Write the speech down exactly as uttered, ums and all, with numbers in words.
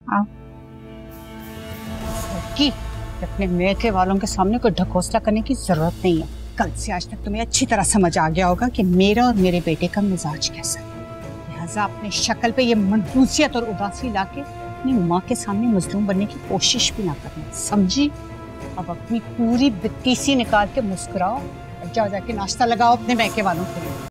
आप की अपने मैके वालों के सामने कोई ढकोसला करने की जरूरत नहीं है। कल से आज तक तुम्हें अच्छी तरह समझ आ गया होगा कि मेरा और मेरे बेटे का मिजाज कैसा है। लिहाजा अपने शक्ल पे ये मनहूसियत और उदासी लाके अपनी माँ के सामने मजलूम बनने की कोशिश भी ना करना, समझी? अब अपनी पूरी बित्तीसी निकाल के मुस्कुराओ और जाओ जाके नाश्ता लगाओ अपने मैके वालों के लिए।